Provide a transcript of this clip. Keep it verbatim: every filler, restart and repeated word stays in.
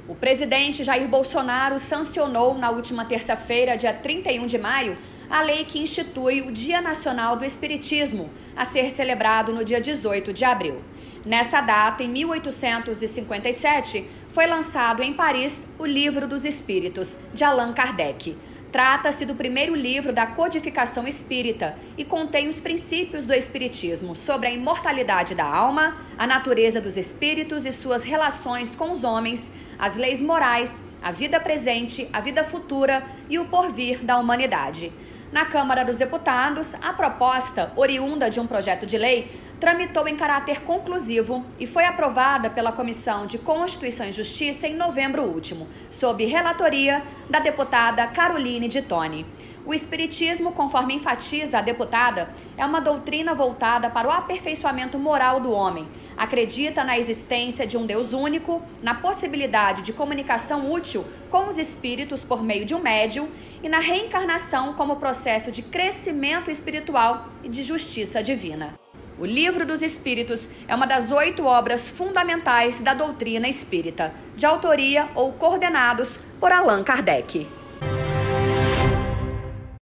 O presidente Jair Bolsonaro sancionou na última terça-feira, dia trinta e um de maio, a lei que institui o Dia Nacional do Espiritismo, a ser celebrado no dia dezoito de abril. Nessa data, em mil oitocentos e cinquenta e sete, foi lançado em Paris o Livro dos Espíritos, de Allan Kardec. Trata-se do primeiro livro da codificação espírita e contém os princípios do espiritismo sobre a imortalidade da alma, a natureza dos espíritos e suas relações com os homens, as leis morais, a vida presente, a vida futura e o porvir da humanidade. Na Câmara dos Deputados, a proposta, oriunda de um projeto de lei, tramitou em caráter conclusivo e foi aprovada pela Comissão de Constituição e Justiça em novembro último, sob relatoria da deputada Caroline de Toni. O Espiritismo, conforme enfatiza a deputada, é uma doutrina voltada para o aperfeiçoamento moral do homem. Acredita na existência de um Deus único, na possibilidade de comunicação útil com os espíritos por meio de um médium e na reencarnação como processo de crescimento espiritual e de justiça divina. O Livro dos Espíritos é uma das oito obras fundamentais da doutrina espírita, de autoria ou coordenados por Allan Kardec.